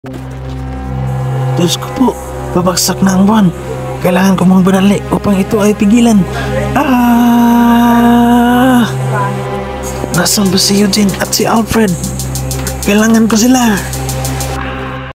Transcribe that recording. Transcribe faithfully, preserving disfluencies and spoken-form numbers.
Diyos ko po, babagsak na ang buwan. Kailangan ko magmadali upang ito ay pigilan. Ah! Nasaan ba si Eugene at si Alfred? Kailangan ko sila.